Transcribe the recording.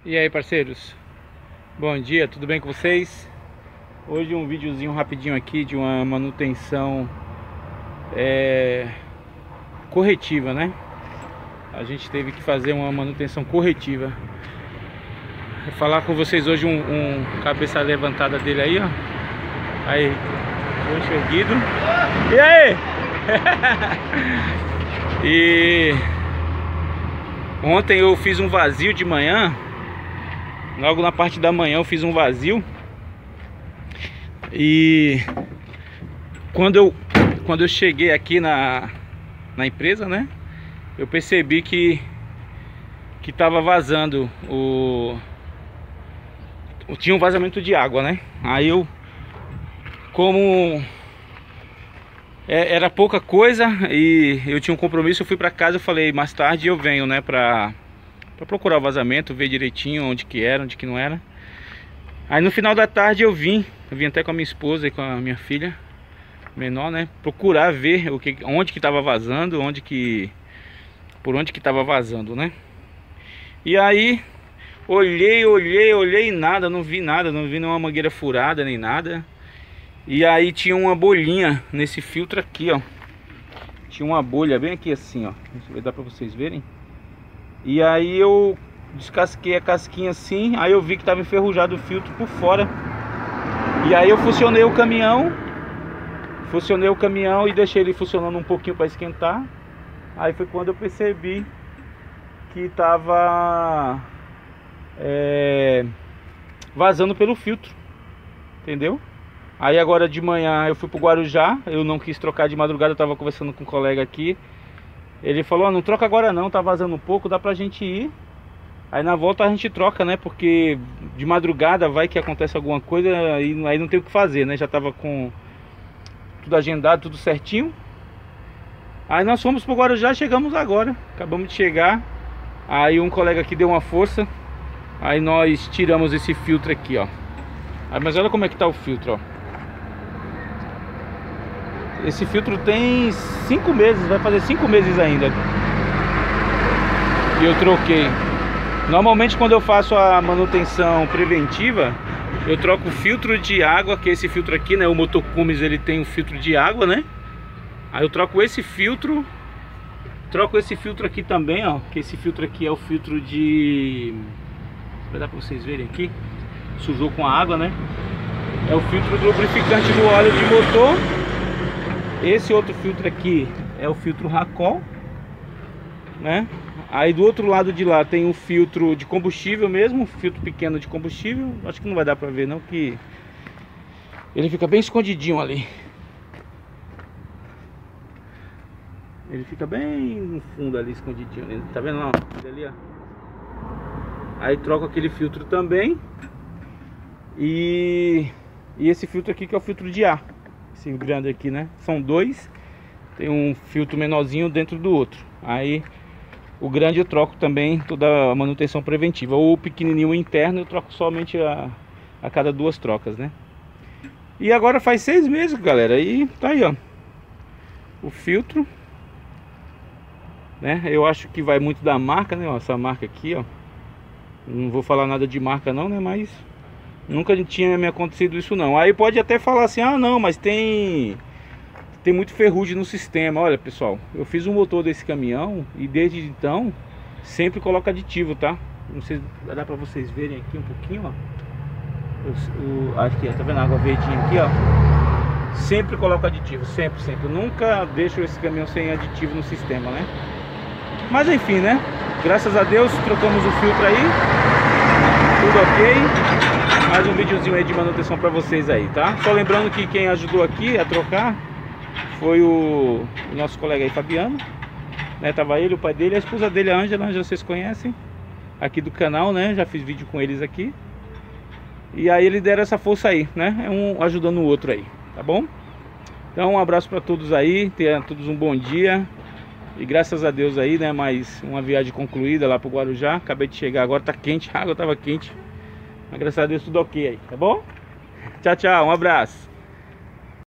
E aí, parceiros, bom dia, tudo bem com vocês? Hoje um videozinho rapidinho aqui de uma manutenção corretiva, né? A gente teve que fazer uma manutenção corretiva. Vou falar com vocês hoje um cabeça levantada dele aí, ó. Aí, roxo erguido. E aí? E ontem eu fiz um vazio de manhã. Logo na parte da manhã eu fiz um vazio. E quando eu cheguei aqui na empresa, né, eu percebi que tava vazando tinha um vazamento de água, né? Aí como era pouca coisa e eu tinha um compromisso, eu fui pra casa. Eu falei, mais tarde eu venho, né, pra procurar o vazamento, ver direitinho onde que era, onde que não era. Aí no final da tarde eu vim até com a minha esposa e com a minha filha menor, né, procurar ver onde que tava vazando, por onde que tava vazando, né. E aí olhei nada, não vi nenhuma mangueira furada nem nada. E aí tinha uma bolhinha nesse filtro aqui, ó. Tinha uma bolha bem aqui assim, ó. Deixa eu ver, dá pra vocês verem. E aí eu descasquei a casquinha assim. Aí eu vi que tava enferrujado o filtro por fora. E aí eu funcionei o caminhão e deixei ele funcionando um pouquinho para esquentar. Aí foi quando eu percebi que tava vazando pelo filtro, entendeu? Aí agora de manhã eu fui pro Guarujá. Eu não quis trocar de madrugada, eu tava conversando com um colega aqui. Ele falou, não troca agora não, tá vazando um pouco, dá pra gente ir. Aí na volta a gente troca, né? Porque de madrugada vai que acontece alguma coisa e aí não tem o que fazer, né? Já tava com tudo agendado, tudo certinho. Aí nós fomos pro Guarujá, chegamos agora. Acabamos de chegar. Aí um colega aqui deu uma força. Aí nós tiramos esse filtro aqui, ó. Aí, mas olha como é que tá o filtro, ó. Esse filtro tem 5 meses, vai fazer 5 meses ainda. E eu troquei. Normalmente quando eu faço a manutenção preventiva, eu troco o filtro de água, que é esse filtro aqui, né? O Moto Cummins, ele tem um filtro de água, né? Aí eu troco esse filtro. Troco esse filtro aqui também, ó. Que esse filtro aqui é o filtro de... Vai dar pra vocês verem aqui. Sujou com a água, né? É o filtro do lubrificante do óleo de motor. Esse outro filtro aqui é o filtro Racol, né? Aí do outro lado de lá tem um filtro de combustível mesmo, um filtro pequeno de combustível. Acho que não vai dar pra ver não, que ele fica bem escondidinho ali. Ele fica bem no fundo ali, escondidinho ali. Tá vendo lá? Ali, ó. Aí troco aquele filtro também. E esse filtro aqui que é o filtro de ar. Esse grande aqui, né? São dois. Tem um filtro menorzinho dentro do outro. Aí o grande eu troco também toda a manutenção preventiva. O pequenininho interno eu troco somente a cada 2 trocas, né? E agora faz 6 meses, galera. E tá aí, ó, o filtro, né? Eu acho que vai muito da marca, né? Ó, essa marca aqui, ó. Não vou falar nada de marca não, né? Mas nunca tinha me acontecido isso não. Aí pode até falar assim, ah não, mas tem muito ferrugem no sistema. Olha pessoal, eu fiz um motor desse caminhão e desde então sempre coloco aditivo, tá? Não sei, dá pra vocês verem aqui um pouquinho, ó. Aqui, ó, tá vendo a água verdinha aqui, ó? Sempre coloco aditivo, sempre. Eu nunca deixo esse caminhão sem aditivo no sistema, né? Mas enfim, né? Graças a Deus trocamos o filtro aí. Tudo ok. Mais um videozinho aí de manutenção pra vocês aí, tá? Só lembrando que quem ajudou aqui a trocar foi o nosso colega aí, Fabiano, né? Tava ele, o pai dele, a esposa dele, a Ângela, vocês conhecem aqui do canal, né? Já fiz vídeo com eles aqui. E aí eles deram essa força aí, né? É um ajudando o outro aí, tá bom? Então um abraço pra todos aí, tenham todos um bom dia. E graças a Deus aí, né? Mais uma viagem concluída lá pro Guarujá. Acabei de chegar agora, tá quente, a água tava quente. Mas graças a Deus tudo ok aí, tá bom? Tchau, tchau, um abraço.